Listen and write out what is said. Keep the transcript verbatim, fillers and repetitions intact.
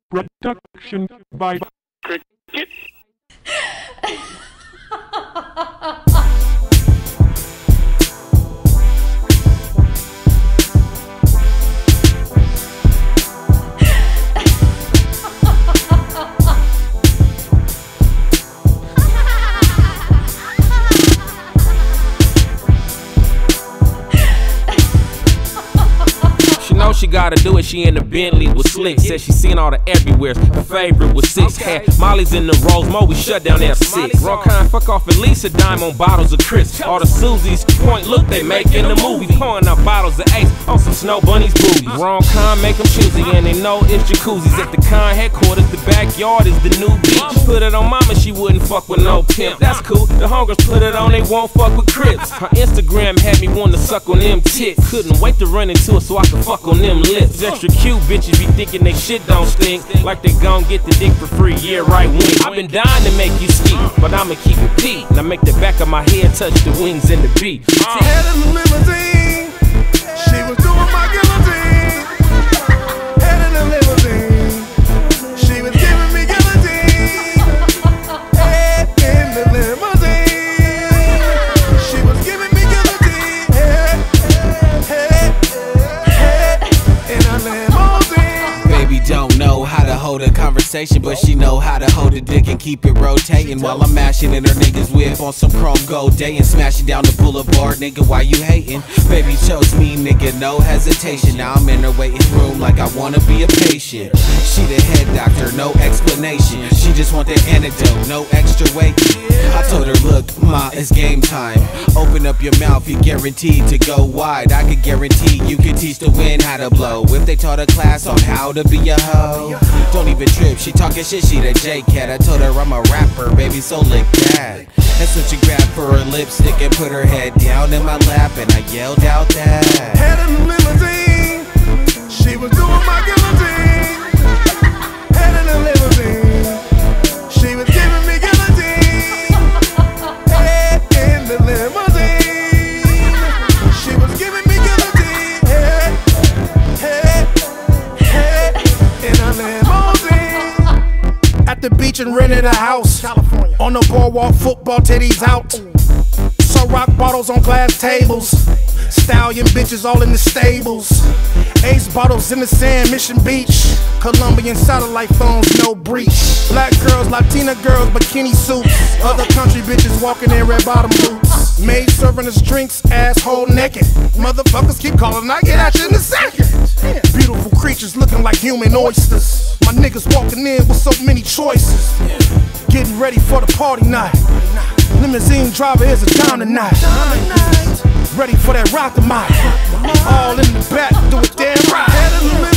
Production by Cricket. She gotta do it, she in the Bentley with slick. Said she seen all the everywheres, her favorite was six. Had Molly's in the Rose Mo, we shut down there six. Wrong kind, fuck off at least a dime on bottles of crisps. All the Susies, point look, they making the movie. Pouring out bottles of Ace on some Snow Bunny's boobies. Wrong kind, make them choosy, and they know it's jacuzzis. At the con headquarters, the backyard is the new beach. Put it on mama, she wouldn't fuck with no pimp. That's cool, the hungers put it on, they won't fuck with Crips. Her Instagram had me wanting to suck on them tits. Couldn't wait to run into her so I could fuck on them lips. Extra cute bitches be thinking they shit don't stink, like they gon' get the dick for free, yeah right wing. I've been dying to make you ski, but I'ma keep it P. Now make the back of my head touch the wings and the beat. Uh. Head in the limousine, she was doing my guillotine. Head in the limousine, she was giving me guillotine. Head in the limousine, she was giving me guillotine. Head, head, head, head in a limousine. Baby don't know how to hold a conversation, but she know how to hold a dick and keep it rotating while I'm mashing in her nigga's whip on some chrome gold day and smashing down the boulevard, nigga. Why you hating? Baby chose me, nigga, no hesitation. Now I'm in her waiting room like I wanna be a patient. She the head doctor, no explanation. She just want the antidote, no extra weight. I told her, look, ma, it's game time. Open up your mouth, you're guaranteed to go wide. I could guarantee you can teach the wind how to blow. If they taught a class on how to be a hoe, don't even trip, she talking shit, she the J-Cat. I told her I'm a rapper, baby, so lick that. That's when she grabbed for her lipstick and put her head down in my lap, and I yelled out that head in the limousine, she was doing my guillotine. Head in the limousine, she was giving me guillotine. Head in the limousine, she was giving me guillotine. Head, head, head in a limousine. At the beach and rented a house. California. On the boardwalk, football titties out. Saw rock bottles on glass tables. Stallion bitches all in the stables. Ace bottles in the sand, Mission Beach. Colombian satellite phones, no breach. Black girls, Latina girls, bikini suits. Other country bitches walking in red bottom boots. Maid serving us drinks, asshole naked. Motherfuckers keep calling, I get at you in a second. Beautiful creatures looking like human oysters. My niggas walking in with so many choices. Getting ready for the party night. Limousine driver is a dime tonight. Ready for that rock the mic. All in the back, do it damn right.